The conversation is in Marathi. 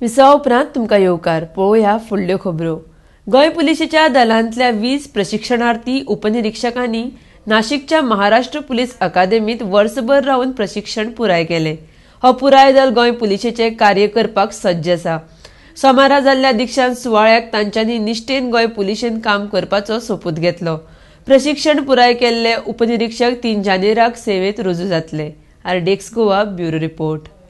विसा उपरांत तुमकां येवकार पळोवया फुडल्यो खबरो। गोंय पुलिसेच्या दलांतल्या 20 प्रशिक्षणार्थी उपनिरीक्षकांनी नाशिकच्या महाराष्ट्र पुलीस अकादेमीत वर्सभर रावन प्रशिक्षण पुराय केले। हो पुराय दल गोंय पुलिसेचे कार्य करपाक सज्ज आसा। सोमारा जाल्ल्या दीक्षांत सुवाळ्याक तांच्यांनी निश्ठेन गोंय पुलिसेन काम करपाचो सोपूत घेतलो। प्रशिक्षण पुराय केल्ले उपनिरीक्षक 3 जानेराक सेवेत रुजू जातले। RDXGOA bureau report.